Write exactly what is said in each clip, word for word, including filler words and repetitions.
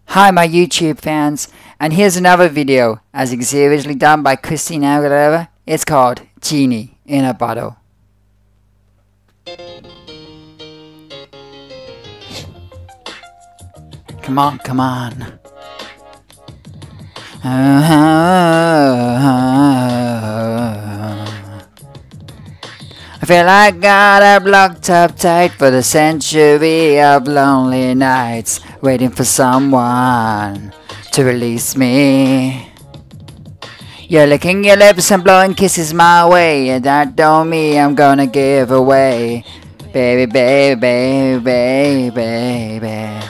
Hi my YouTube fans, and here's another video as exhibitly done by Christina Aguilera. It's called Genie in a Bottle. Come on, come on. I feel like I got up locked up tight for the century of lonely nights, waiting for someone to release me. You're licking your lips and blowing kisses my way, and that don't mean I'm gonna give away. Baby, baby, baby, baby, baby.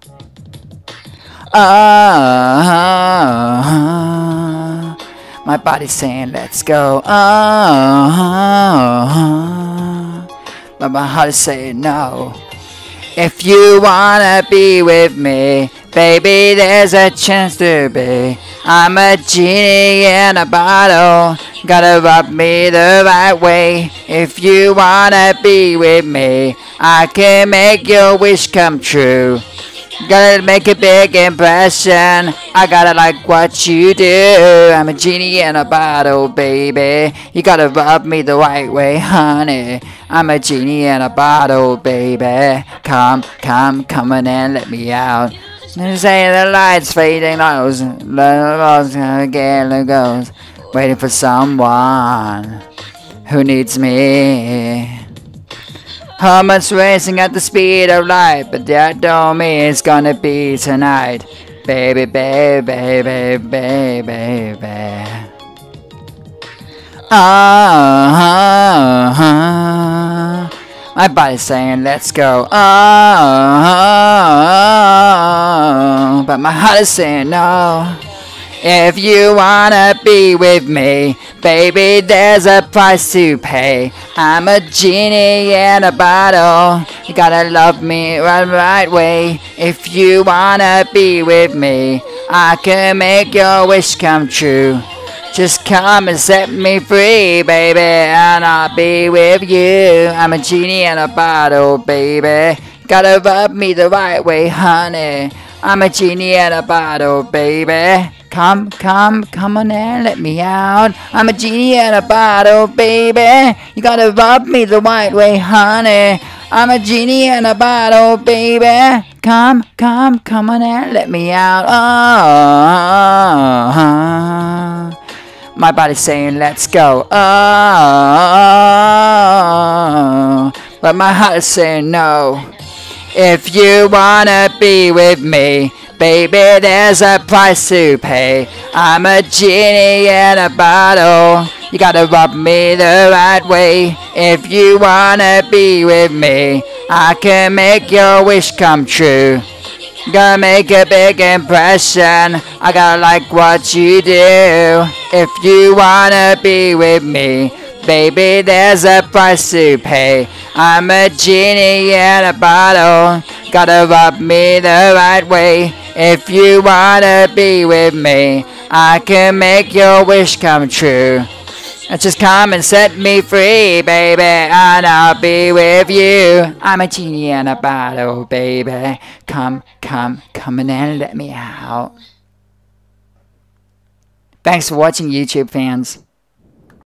Oh, my body's saying let's go. Oh, but my heart is saying no. If you wanna be with me, baby, there's a chance to be. I'm a genie in a bottle, gotta rub me the right way. If you wanna be with me, I can make your wish come true. Gotta make a big impression, I gotta like what you do. I'm a genie in a bottle, baby, you gotta rub me the right way, honey. I'm a genie in a bottle, baby. Come, come, come on and let me out. They say the lights fading low, again goes, waiting for someone who needs me. Heart's racing at the speed of light, but that don't mean it's gonna be tonight. Baby, baby, baby, baby, baby. Oh, my body's saying let's go. Oh, but my heart is saying no. If you wanna be with me, baby, there's a price to pay. I'm a genie in a bottle, you gotta love me right, right way. If you wanna be with me, I can make your wish come true. Just come and set me free, baby, and I'll be with you. I'm a genie in a bottle, baby, gotta rub me the right way, honey. I'm a genie in a bottle, baby. Come, come, come on and let me out. I'm a genie in a bottle, baby, you gotta rub me the right way, honey. I'm a genie in a bottle, baby. Come, come, come on and let me out. Oh, my body's saying let's go. Oh, but my heart is saying no. If you wanna be with me, baby, there's a price to pay. I'm a genie in a bottle, you gotta rub me the right way. If you wanna be with me, I can make your wish come true. Gotta make a big impression, I gotta like what you do. If you wanna be with me, baby, there's a price to pay. I'm a genie in a bottle, gotta rub me the right way. If you wanna be with me, I can make your wish come true. Just come and set me free, baby, and I'll be with you. I'm a genie in a bottle, baby. Come, come, come in and let me out. Thanks for watching, YouTube fans.